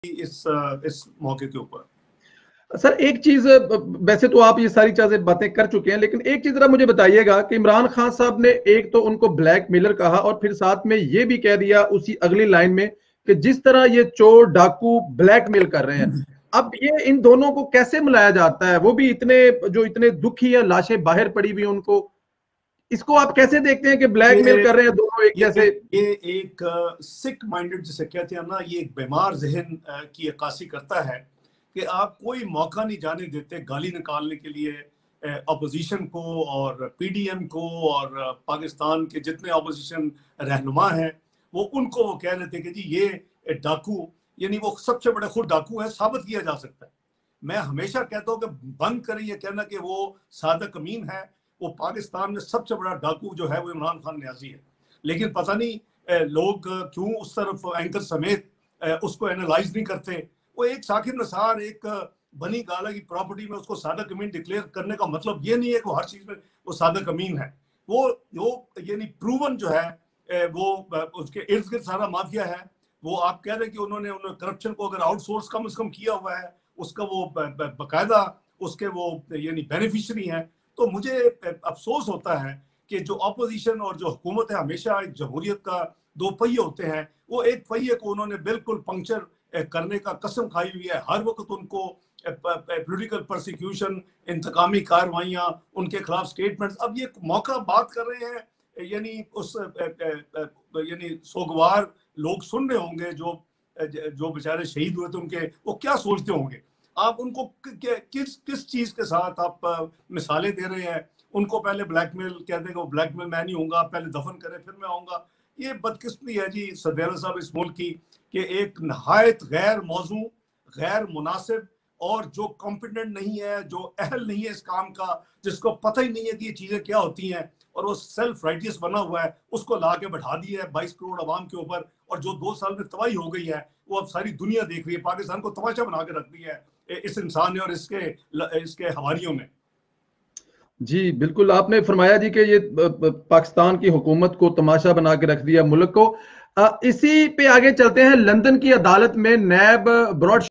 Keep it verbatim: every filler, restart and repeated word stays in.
इस इस मौके के ऊपर। सर एक चीज, वैसे तो आप ये सारी चीजें बातें कर चुके हैं, लेकिन एक चीज जरा मुझे बताइएगा कि इमरान खान साहब ने एक तो उनको ब्लैकमेलर कहा और फिर साथ में ये भी कह दिया उसी अगली लाइन में कि जिस तरह ये चोर डाकू ब्लैकमेल कर रहे हैं, अब ये इन दोनों को कैसे मिलाया जाता है? वो भी इतने जो इतने दुखी है, लाशें बाहर पड़ी हुई उनको, इसको आप कैसे देखते हैं कि ब्लैकमेल कर रहे हैं दोनों एक ये, जैसे? ये एक सिक माइंडेड जिसे कहते हैं ना, ये एक बीमार जहन की अक्कासी करता है कि आप कोई मौका नहीं जाने देते गाली निकालने के लिए अपोजिशन को और पीडीएम को और पाकिस्तान के जितने अपोजिशन रहनुमा हैं, वो उनको वो कह रहे थे कि जी ये डाकू, यानी वो सबसे बड़े खुद डाकू है, साबित किया जा सकता है। मैं हमेशा कहता हूँ कि बंद करें ये कहना कि वो सादक अमीन है। वो पाकिस्तान में सबसे बड़ा डाकू जो है वो इमरान खान न्याजी है, लेकिन पता नहीं लोग क्यों उस तरफ एंकर समेत उसको एनालाइज नहीं करते। वो एक साकिब निसार एक बनी गाला की प्रॉपर्टी में उसको सादक अमीन डिक्लेयर करने का मतलब ये नहीं है कि वो हर चीज में वो सादक अमीन है। वो वो यानी प्रूवन जो है वो उसके इर्द गिर्द सारा माफिया है। वो आप कह रहे हैं कि उन्होंने उन्होंने करप्शन को अगर आउटसोर्स कम से कम किया हुआ है, उसका वो बाकायदा उसके वो यानी बेनिफिशियरी हैं। तो मुझे अफसोस होता है कि जो अपोजिशन और जो हुकूमत है, हमेशा एक जमहूरियत का दो पहिए होते हैं, वो एक पहिए को उन्होंने बिल्कुल पंक्चर करने का कसम खाई हुई है। हर वक्त उनको पॉलिटिकल परसिक्यूशन, इंतकामी कार्रवाइयाँ, उनके खिलाफ स्टेटमेंट्स। अब ये मौका बात कर रहे हैं, यानी उस यानी सोगवार लोग सुन रहे होंगे जो जो बेचारे शहीद हुए थे, उनके वो क्या सोचते होंगे। आप उनको किस किस चीज के साथ आप मिसालें दे रहे हैं? उनको पहले ब्लैकमेल कहते हैं कि वो ब्लैकमेल मैं नहीं होऊंगा, पहले दफन करें फिर मैं आऊंगा। ये बदकिस्मती है जी सदैव साहब इस मुल्क की कि एक नहायत गैर मौजू, गैर मुनासिब और जो कॉम्पिटेंट नहीं है, जो अहल नहीं है इस काम का, जिसको पता ही नहीं है कि ये चीजें क्या होती हैं, और वो सेल्फ राइटियस बना हुआ है, उसको ला के बैठा दिया है बाईस करोड़ आवाम के ऊपर। और जो दो साल में तबाही हो गई है वो अब सारी दुनिया देख रही है। पाकिस्तान को तमाशा बना के रख दिया है इस इंसान ने और इसके इसके हवारियों में। जी बिल्कुल, आपने फरमाया जी कि ये पाकिस्तान की हुकूमत को तमाशा बना के रख दिया मुल्क को। इसी पे आगे चलते हैं। लंदन की अदालत में नैब ब्रॉड